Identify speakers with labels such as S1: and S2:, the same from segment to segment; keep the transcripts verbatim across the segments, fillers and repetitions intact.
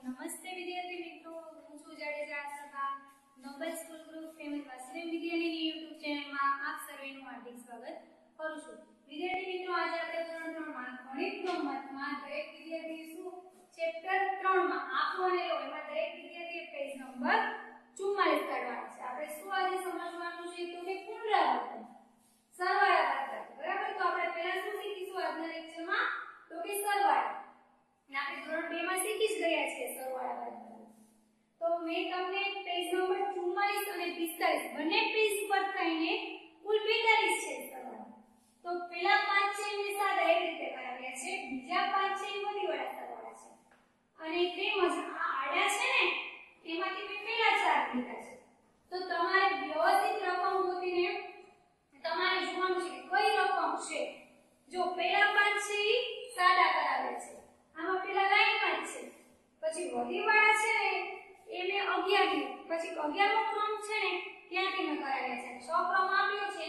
S1: નમસ્તે વિદ્યાર્થી મિત્રો, હું છું Jadeja Asha Noble school group તેમજ વાસુદેવ વિદ્યાલયની યુટ્યુબ ચેનલમાં આપ સર્વેનું હાર્દિક સ્વાગત કરું છું। વિદ્યાર્થી મિત્રો, આજે આપણે ધોરણ ત્રણ માં ગણિતનો મતમાં દરેક વિદ્યાર્થીએ શું ચેપ્ટર ત્રણ માં આંકડો અને લો એમાં દરેક વિદ્યાર્થીએ પેજ નંબર ચુમ્માલીસ કાઢવાનો છે। આપણે શું આજે સમજવાનું છે તો કે પુનરાવર્તન, સરવાળા બાદબાકી, બરાબર। તો આપણે પહેલા શું શીખીશું આજના લેક્ચરમાં તો કે સરવાળા। આપણે ધોરણ બે માં શીખી જ ગયા છીએ સરવાળા બાદબાકી। તો મેં તમને પેજ નંબર ચુમ્માલીસ અને પિસ્તાલીસ બંને પેજ પર થઈને કુલ બેતાલીસ છે સરવાળા। તો પહેલા પાંચ છે એ સાદા એ રીતે કરાવ્યા છે, બીજા પાંચ છે એ વધીવાળા સરવાળા છે, અને તેમજ આ આડા છે ને એમાંથી મેં પહેલા ચાર લીધા છે। તો તમારે વ્યવસ્થિત રકમ ગોતીને તમારે જોવાનું છે કે કઈ રકમ છે। જો પહેલા પાંચ છે એ સાદા કરાવ્યા છે, આમાં પેલા લાઈનમાં જ છે, પછી વધીવાળા છે ને એ મેં અગિયાર લીધું, પછી અગિયાર નો ક્રમ છે ને ત્યાંથી મેં કરાવ્યા છે। છ ક્રમ આપ્યો છે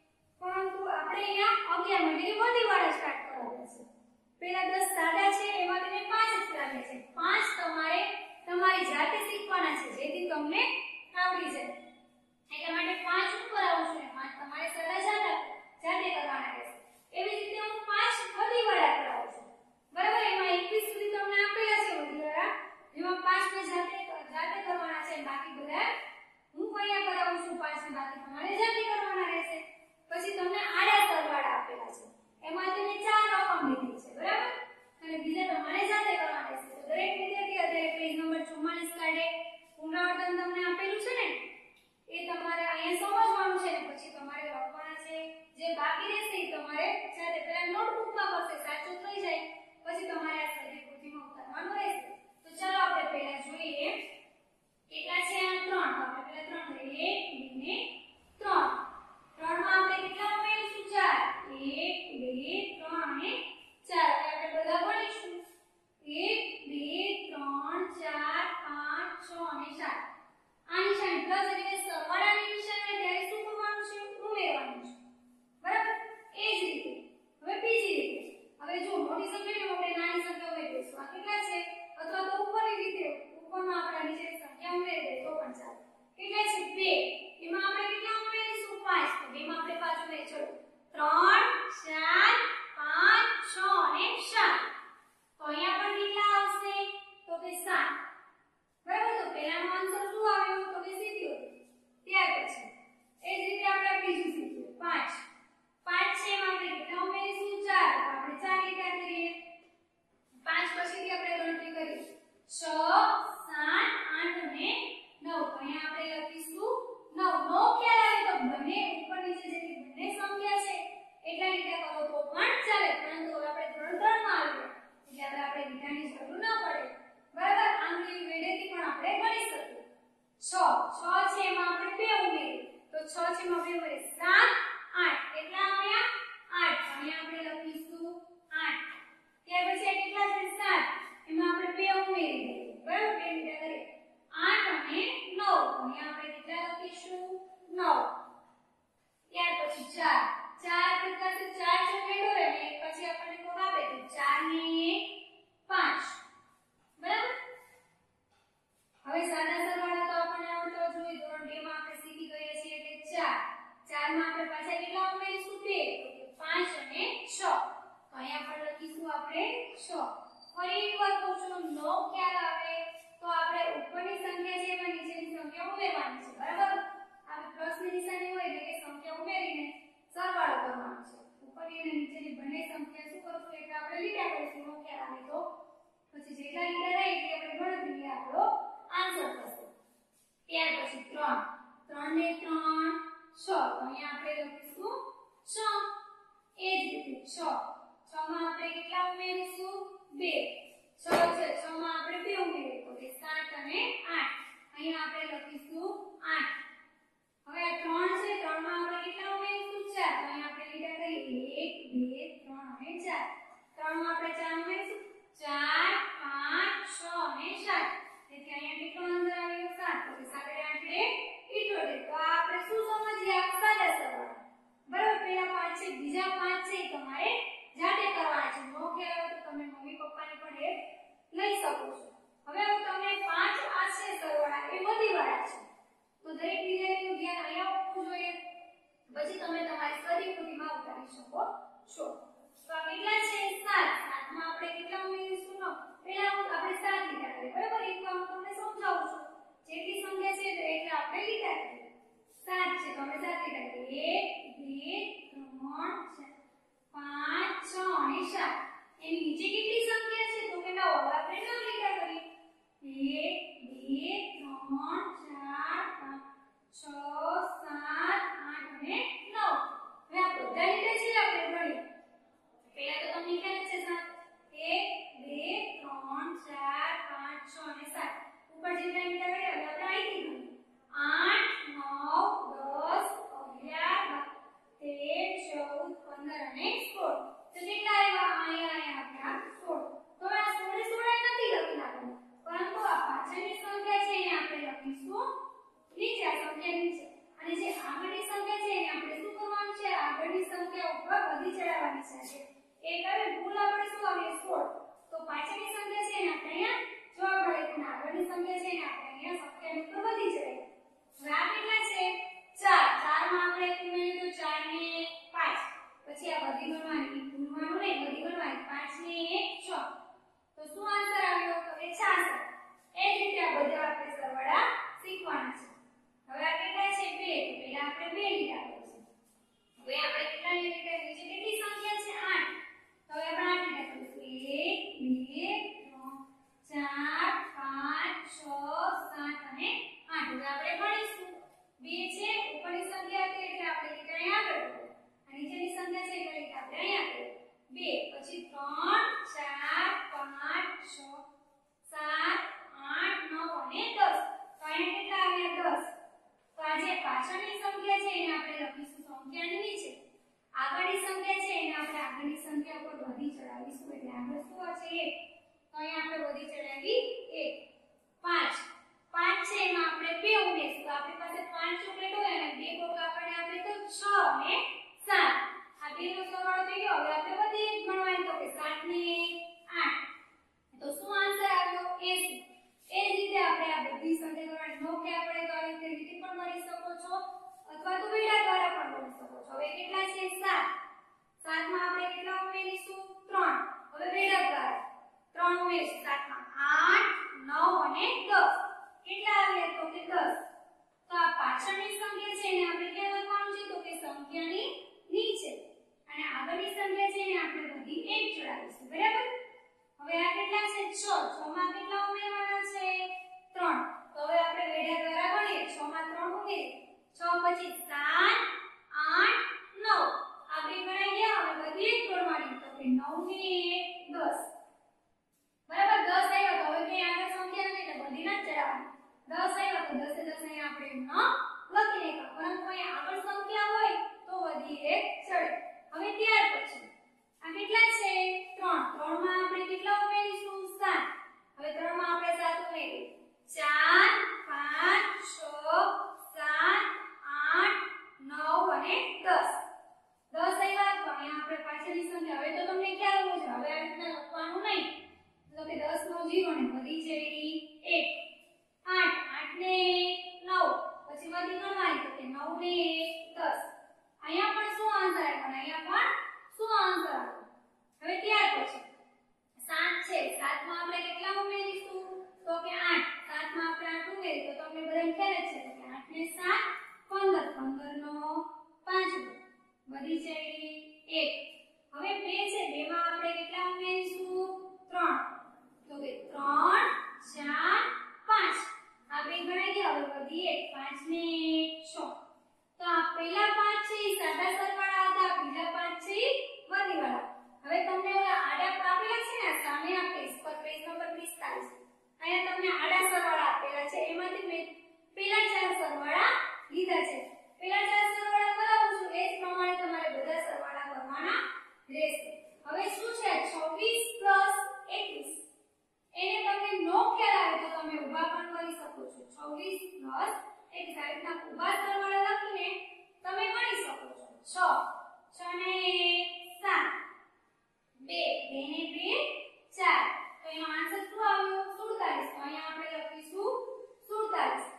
S1: પરંતુ આપણે અહીંયા અગિયાર એટલે કે વધીવાળા સ્ટાર્ટ કરાવ્યા છે। પેલા દસ સાદા છે એમાંથી મેં પાંચ જ કરાવ્યા છે। પાંચ તમારે તમારી જાતે શીખવાના છે જેથી તમને આવડી જાય। એટલા માટે પાંચ ઉપર આવું છું, પાંચ તમારે સાદા જાતે જાતે કરવાના રહેશે। એવી જ રીતે હું પાંચ વધીવાળા કરાવું છું, બરાબર। એમાં એકવીસ સુધી તમને આપેલા છે વધીવાળા, જેમાં પાંચ ને જાતે જાતે કરવાના છે, બાકી બધા હું કયા કરાવું છું પાંચ ને બાકી તમારે જાતે કરવાના રહેશે। પછી તમને આડા સરવાળા આપેલા છે, એમાંથી મેં ચાર રકમ લીધી છે, બરાબર, અને બીજા તમારે જાતે કરવાના રહેશે। તો દરેક વિદ્યાર્થી અત્યારે પેજ નંબર ચુમ્માલીસ કાઢે, પુનરાવર્તન તમને આપેલું છે ને એ તમારે અહીંયા સમજવાનું છે, ને પછી તમારે લખવાના છે। જે બાકી રહેશે એ તમારે જાતે પહેલા નોટબુકમાં કરશે, સાચું થઈ જાય પછી તમારે આ સર્વે કૃતિમાં ઉતારવાનું રહેશે। તો ચાલો આપણે પહેલા જોઈએ કેટલા છે આ ત્રણ। તો આપણે પહેલા ત્રણ લઈએ, એક બે ને ત્રણ। ત્રણ માં આપણે કેટલા ઉમેરીશું? ચાર। એક બે ત્રણ અને ચાર। હવે આપણે બધા ગણીશું, એક બે ત્રણ ચાર પાંચ છ અને સાત। આ નિશાની પ્લસ એટલે સરવાળાની નિશાની ત્યારે શું કરવાનું છે? ઉમેરવાનું છે, બરાબર। એ જ રીતે હવે બીજી રીતે, હવે જો મોટી સંખ્યા ને આપણે નાની સંખ્યા ઉમેરીશું, આ કેટલા છે? અથવા તો ઉપરની રીતે ઉપરમાં આપણે નીચેની સંખ્યા ઉમેરી દઈએ તો પણ ચાલે। કેટલા છે? બે। એમાં આપણે કેટલા ઉમેરીશું? પાંચ। તો બે માં આપણે પાંચ ઉમેરી, ચલો ત્રણ ચાર પાંચ છ અને સાત। તો અહીંયા પણ કેટલા આવશે? તો કે સાત, બરાબર। તો પહેલાનો આન્સર શું આવ્યો? તો કે સિત્યોતેર। ત્યાર પછી એ જ રીતે આપણે બીજું શીખીએ, પાંચ। પાંચ છે એમાં આપણે કેટલા ઉમેરીશું? ચાર। તો આપણે ચાર લીધા કરીએ, પાંચ પછીથી આપણે ગણતરી કરીએ, છ સાત આઠ અને નવ। તો અહીંયા આપણે લખીશું નવ। નો ખ્યાલ આવે તો બંને ઉપર નીચે જેટલી બંને સંખ્યા છે એટલા લીધા કરો તો પણ ચાલે, પરંતુ હવે આપણે ધોરણ ત્રણ માં આવ્યા એટલે હવે આપણે લીધાની જરૂર ન પડે, બરાબર। આંગળી વેડેથી પણ આપણે ગણી શકીએ। છ છ છે એમાં આપણે બે ઉમેરીએ, તો છ છે એમાં બે ઉમેરીએ, સાત આઠ। કેટલા આવ્યા? આઠ। તો અહીંયા આપણે લખીશું આઠ। ત્યાર પછી આ કેટલા છે? સાત। એમાં આપણે બે ઉમેરી દઈએ, બરાબર, બે લીધા કરીએ, આઠ અને નવ। તો અહીંયા આપણે કેટલા લખીશું? નવ। ત્યાર પછી ચાર। ચાર કેટલા છે? ચાર ચોકડો રહે ને પછી આપણને કોણ આપે તો ચાર ને એક પાંચ, બરાબર। હવે સાદા સરવાળા તો આપણને આવડતો જ હોય, ધોરણ બે માં આપણે શીખી ગયા છીએ એટલે ચાર। ચાર માં આપણે પાછા કેટલા ઉમેરીશું? બે। તો કે પાંચ અને છ। તો અહીંયા પણ લખીશું આપણે છ। ફરી એકવાર કહું છું, નો ખ્યાલ આવે તો આપણે ઉપરની સંખ્યા છે એમાં નીચેની સંખ્યા ઉમેરવાની છે, બરાબર। આ પ્લસની નિશાની હોય એટલે કે સંખ્યા ઉમેરીને સરવાળો કરવાનો છે। ઉપરની અને નીચેની બંને સંખ્યા શું કરશું એટલે આપણે લીધા કરીશું, નો ખ્યાલ આવે તો પછી જેટલા લીધા રહે એટલે આપણે ગણતરી આપણો આન્સર થશે। ત્યાર પછી ત્રણ। ત્રણ ને ત્રણ છ। તો અહીંયા આપણે લખીશું છ। એ જ રીતે છ। છ માં આપણે કેટલા ઉમેરીશું? બે। છ છે, છ માં આપણે બે ઉમેરીએ તો કે સાત અને આઠ। અહીંયા આપણે લખીશું આઠ। હવે આ ત્રણ છે, ત્રણ માં આપણે કેટલા ઉમેરીશું? ચાર। તો અહીંયા આપણે લીધા કરીએ, એક બે ત્રણ અને ચાર। ત્રણ માં આપણે ચાર ઉમેરીશું, ચાર પાંચ છ અને સાત। તેથી અહીંયા કેટલો આન્સર આવ્યો? સાત। તો કે સાત અને આઠ એટલે ઇઠ્યોતેર। તો આ આપણે શું સમજ્યા? સાદા સરવાળા, બરાબર। પહેલા પાંચ છે, બીજા પાંચ છે તમારે જાતે કરવાના છે। નો ખ્યાલ આવે તો તમે મમ્મી પપ્પાની પણ હેલ્પ લઈ શકો છો। હવે હું આપે વધીવાળા છે તો દરેક વિદ્યાર્થીનું ધ્યાન અહીંયા આપવું જોઈએ પછી તમે તમારી સ્વરીકૃતિમાં ઉતારી શકો છો તો આ કેટલા છે સાત સાત માં આપણે કેટલા ઉમેરીશું નો પહેલા આપણે સાત લીધા કરીએ બરાબર એક વાર હું તમને સમજાવું છું જેટલી સંખ્યા છે એટલે આપણે લીધા કરીએ સાત છે તો આપણે સાત લીધા કરીએ એક બે ત્રણ ચાર પાંચ છ અને સાત એની નીચે કેટલી સંખ્યા છે તો કે નવ આપણે નવ લીધા કરીએ એક બે ત્રણ ચાર પાંચ છ સાત આઠ અને નવ હવે આ બધા લીધા છે આપણે ગણીએ પહેલા તો તમને ખ્યાલ છે સાત એક બે ત્રણ ચાર પાંચ છ અને સાત ઉપર જેટલા લીધા કર્યા હવે આપણે અહીંથી ગણીએ આઠ નવ દસ અગિયાર તેર ચૌદ પંદર અને સોળ તો કેટલા આવ્યા અહીંયા અહીંયા આપણા સોળ તો આ સોળ સોળ નથી લખી નાખવાનું પરંતુ આ પાછળની સંખ્યા છે એને આપણે લખીશું નીચે આ સંખ્યા નીચે અને જે આગળની સંખ્યા છે એને આપણે શું કરવાનું છે આગળની સંખ્યા ઉપર વધી ચડાવવાની છે એક આવે ભૂલ આપણે શું આવે સોળ તો પાછળની સંખ્યા છે એને આપણે અહીંયા જવાબ મળે અને આગળની સંખ્યા છે એને આપણે અહીંયા સંખ્યા ઉપર વધી ચડાવીએ હવે આ કેટલા છે ચાર ચાર માં આપણે ઉમેરીએ તો ચાર ને પાંચ પછી આ બધી ગણવાની ગુણવાનું નહીં બધી ગણવાની પાંચ ને એક છ તો શું આન્સર આવ્યો તો કે છાસઠ એ જ રીતે આ બધા આપણે સરવાળા શીખવાના છે હવે આ કેટલા છે બે તો પહેલા આપણે બે લીધા કરીશું હવે આપણે કેટલા લીધા નીચે કેટલી સંખ્યા છે આઠ તો હવે આપણે આઠ લીધા કરીશું એક બે ત્રણ ચાર પાંચ છ સાત અને આઠ હવે આપણે ગણીશું બે છે ઉપરની સંખ્યા હતી એટલે આપણે લીધા અહીં આગળ અને નીચેની સંખ્યા છે એટલે લીધા આપણે અહીં આગળ બે પછી ત્રણ ચાર પાંચ છ સાત આઠ નવ અને દસ તો અહીંયા કેટલા આવ્યા દસ તો આ જે પાછળની સંખ્યા છે એને આપણે લખીશું સંખ્યાની નીચે આગળની સંખ્યા છે એને આપણે આગળની સંખ્યા પર વધી ચડાવીશું એટલે આગળ શું હશે એક તો અહીંયા આપણે વધી ચડાવી એક પાંચ પાંચ છે એમાં આપણે બે ઉમેરીશું તો આપણી પાસે પાંચ ચોકલેટ હોય અને બે ગોળ આપણને આપે તો છ અને સાત આ બે નો સરવાળો થઈ ગયો હવે આપણે વધી એક ગણવાની તો કે સાત ને આઠ તો શું આન્સર આવ્યો એંસી એ જ રીતે આપણે આ બધી સંખ્યા ગણવાની નો કે આપણે તો આવી રીતે રીતે પણ ગણી શકો છો અથવા તો વેડા દ્વારા પણ ગણી શકો છો હવે કેટલા છે સાત સાત માં આપણે કેટલા ઉમેરીશું ત્રણ હવે વેડા દ્વારા ત્રણ ઉમેરીશું સાત માં આઠ નવ અને દસ કેટલા આવ્યા તો કે દસ તો આ પાછળની સંખ્યા છે એને આપણે ક્યાં લખવાનું છે તો કે સંખ્યાની નીચે અને આગળની સંખ્યા છે એને આપણે બધી એક ચડાવીશું બરાબર હવે આ કેટલા છે છ છ માં કેટલા ઉમેરવાના છે ત્રણ તો હવે આપણે વેડા દ્વારા ગણીએ છ માં ત્રણ ઉમેરીએ છ પછી સાત આઠ નવ આ બે ગણાઈ ગયા હવે બધી એક ગણવાની તો કે નવ ને એક દસ બરાબર દસ આવ્યો તો હવે કે આગળ સંખ્યા નથી એટલે બધી ના ચડાવવાની દસ આવ્યો તો દસ દસ અહીંયા આપણે ન લખી નાખ્યા પરંતુ અહીંયા આગળ સંખ્યા હોય તો વધી એક ચડે હવે ત્યાર પછી આ કેટલા છે ત્રણ ત્રણ માં આપણે કેટલા ઉમેરીશું સાત હવે ત્રણ માં આપણે સાત ઉમેરીએ ચાર પાંચ છ સાત આઠ નવ અને દસ દસ આવ્યા તો અહીંયા આપણે પાછળની સંખ્યા હવે તો તમને ખ્યાલ હોવો જોઈએ હવે આ રીતના લખવાનું નહીં તો કે દસ નો જીરો ને વધી જઈ એક આઠ આઠ ને નવ પછી વધી ગણવાની તો કે નવ ને દસ અહીંયા પણ શું આન્સર આવ્યો અહીંયા પણ શું આન્સર આવ્યો હવે ત્યાર પછી સાત છે સાત માં આપણે કેટલા ઉમેરીશું તો કે આઠ સાત માં આપણે આઠ ઉમેરી તો તમને બધાને ખ્યાલ જ છે કે આઠ ને સાત પંદર પંદર નો પાંચ વધી જઈ એક હવે બે છે બે માં આપણે કેટલા ઉમેરીશું ત્રણ તો કે ત્રણ ચાર પાંચ આ બે ગણાઈ ગયા હવે વધી એક પાંચ ને છ તો આ પહેલા પાંચ છે એ સાદા સરવાળા હતા બીજા પાંચ છે એ વધીવાળા હવે તમને ઓલા આડા આપેલા છે ને સામે આ પેજ પર પેજ નંબર પિસ્તાલીસ અહીંયા તમને આડા સરવાળા આપેલા છે એમાંથી મેં પહેલા ચાર સરવાળા લીધા છે પહેલા ચાર સરવાળા કરાવું છું એ જ પ્રમાણે તમારે બધા સરવાળા કરવાના રહેશે હવે શું છે છવ્વીસ પ્લસ એકવીસ એને તમને નો ખ્યાલ આવે તો તમે ઊભા પણ કરી શકો છો છવ્વીસ પ્લસ એકવીસ આ રીતના ઊભા સરવાળા લખીને તમે ગણી શકો છો છ છ ને સાત બે બે ને બે ચાર તો એનો આન્સર શું આવ્યો સુડતાલીસ તો અહીંયા આપણે લખીશું સુડતાલીસ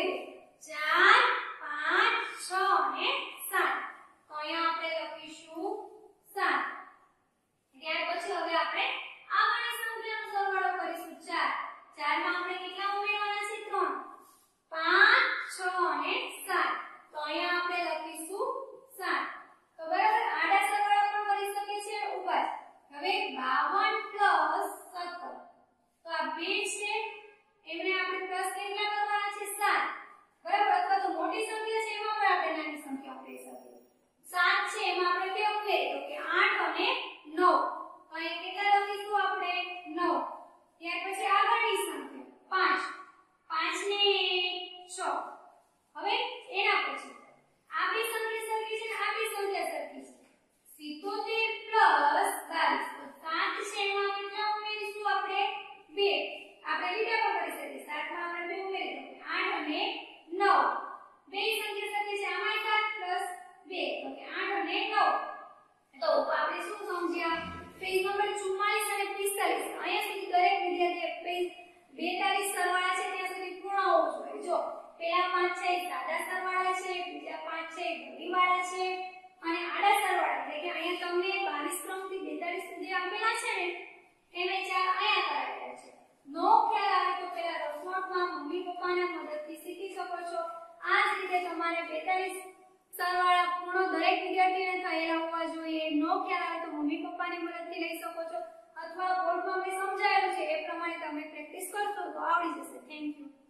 S1: ઉમેરીએ ચાર પાંચ છ અને સાત તો અહીંયા આપણે લખીશું સાત ત્યાર પછી હવે આપણે આગળની સંખ્યાનો સરવાળો કરીશું ચાર ચાર માં આપણે કેટલા ઉમેરવાના છે ત્રણ પાંચ છ અને સાત તો અહીંયા આપણે લખીશું સાત તો બરાબર આડા સરવાળા પણ કરી શકીએ છીએ ઉપર હવે બાવન પ્લસ સત્તર તો આ બે છે એમને આપણે પ્લસ કેટલા કરવાના છે સાત બરાબર અથવા તો મોટી સંખ્યા છે એમાં પણ આપણે નાની સંખ્યા ઉમેરી શકીએ સાત છે એમાં આપણે કે ઉમેરીએ તો કે આઠ અને નવ તો અહીંયા કેટલા લખીશું આપણે નવ ત્યાર પછી આગળની સંખ્યા પાંચ પાંચ ને છ હવે એના પછી આ બે સંખ્યા સરખી છે ને આ બે સંખ્યા સરખી છે સિત્તોતેર પ્લસ બાવીસ તો સાત છે એમાં કેટલા ઉમેરીશું આપણે બે આપણે લીટા પર કરી શકીએ સાત માં આપણે બે ઉમેરી દઈએ આઠ અને નવ બે સંખ્યા સરખી છે આમાં સાત પ્લસ બે તો કે આઠ અને નવ તો આપણે શું સમજ્યા પેજ નંબર ચુમ્માલીસ અને પિસ્તાલીસ અહીંયા સુધી દરેક વિદ્યાર્થીએ પેજ બેતાલીસ સરવાળા છે ત્યાં સુધી પૂર્ણ હોવું જોઈએ જો પહેલા પાંચ છે સાદા સરવાળા છે બીજા પાંચ છે ઘડીવાળા છે અને આડા સરવાળા એટલે કે અહીંયા તમને બાવીસ ક્રમ થી બેતાલીસ સુધી આપેલા છે ને એને ચાર અહીંયા કરાવેલા છે નો ખ્યાલ આવે તો પહેલા રસોડમાં મમ્મી પપ્પાના મદદથી શીખી શકો છો આ જ રીતે તમારે બેતાલીસ સરવાળા પૂર્ણ દરેક વિદ્યાર્થીને થયેલા હોવા જોઈએ નો ખ્યાલ આવે તો મમ્મી પપ્પાની મદદથી લઈ શકો છો અથવા બોર્ડમાં મેં સમજાવેલું છે એ પ્રમાણે તમે પ્રેક્ટિસ કરશો તો આવડી જશે થેન્ક યુ